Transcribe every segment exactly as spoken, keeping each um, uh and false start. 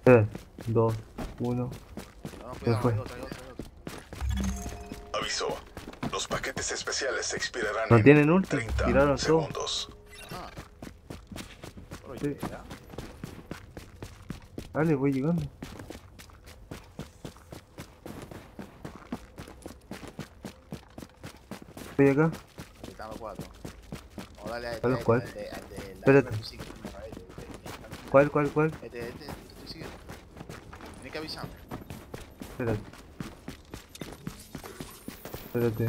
tres, dos, uno. No, no, Se cuidado, fue. hay otro, hay otro, hay otro. Aviso. Los paquetes especiales se expirarán No en tienen ulti. treinta Tiraron todo. segundos. Ajá. Pero Sí. llega. Dale, voy llegando. Estoy acá. Aquí están los cuatro. Vamos a darle a ¿A este, a los este, cuál? al de, al de la Espérate. R cinco primero, a este, este, este. ¿Cuál, cuál, cuál? Este, este, te estoy siguiendo. Tienes que avisarme. Espérate. Espérate.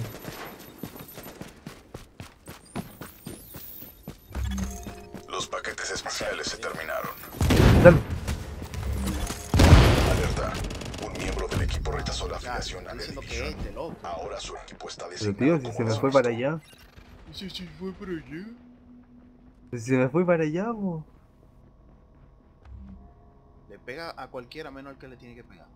Los paquetes especiales se terminaron. Dame. Alerta. Un miembro del equipo rechazó la Ya, afiliación a están The diciendo que Division. este, loco. Ahora su equipo está Pero designado tío, si como se me fue para deshonesto. allá. ¿Sí se fue para allá? Si se me fue para allá, po. Le pega a cualquiera menos al que le tiene que pegar.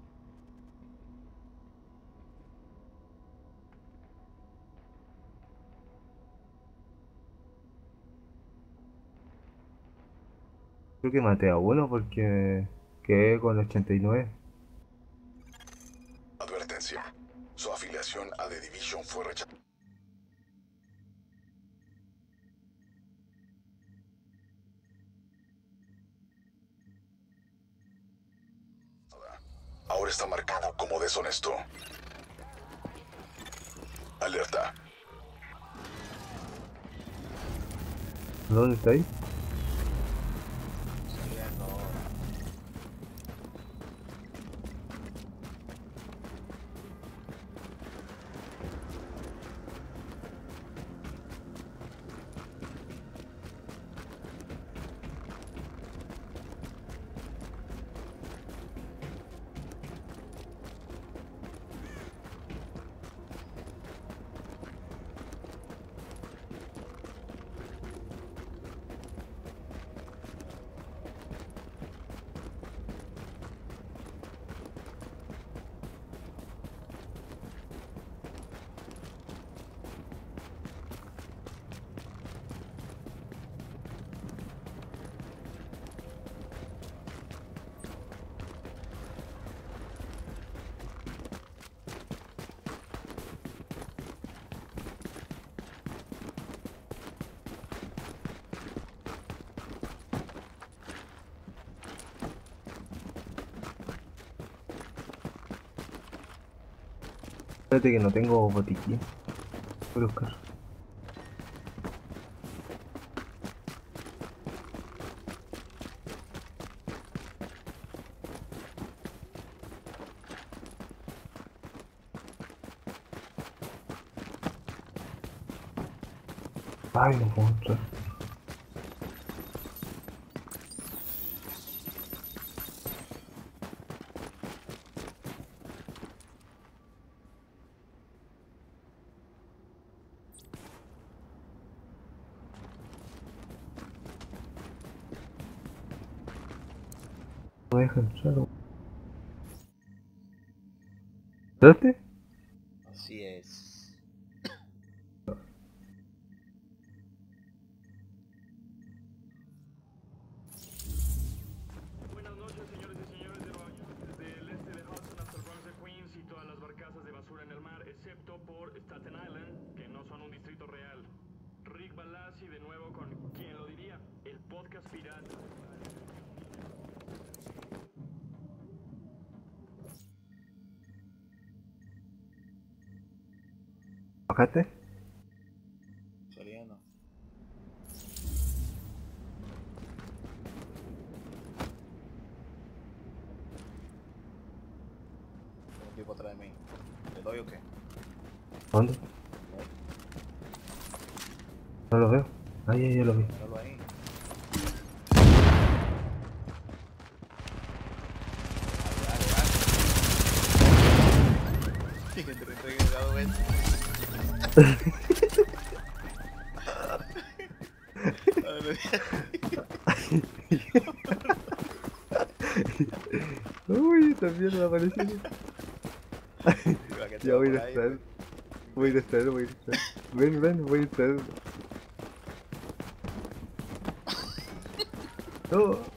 Creo que maté a uno porque quedé con ochenta y nueve. Advertencia. Su afiliación a The Division fue rechazada. Ahora está marcado como deshonesto. Alerta. ¿Dónde está ahí? Saliendo ahora. Espérate que no tengo botiquín. Voy a buscar. Ay, no puedo entrar. No me deja entrar. ¿Entraste? Así es. Buenas noches, señores y señores de Nueva York, desde el este de Hudson hasta el Bronx de Queens y todas las barcazas de basura en el mar, excepto por Staten Island, que no son un distrito real. Rick Balassi de nuevo con ¿Quién lo diría? El podcast pirata. ¿Bajaste? Saliendo. Tengo un tipo atrás de mí. ¿Le doy o qué? ¿Dónde? No lo veo. Ahí, ahí, ya lo vi. Míralo ahí. Dale, dale, dale. Entre- entre- dado veces. Uy, también me apareció. Iba que te Ya va voy a por ahí, estar. pues. Voy a estar, voy a estar. Ven, ven, voy a estar. No.